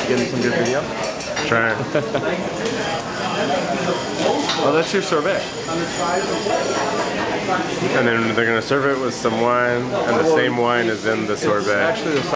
Getting some good video? Trying. Well, that's your sorbet. And then they're gonna serve it with some wine, and the same wine is in the sorbet. Actually, the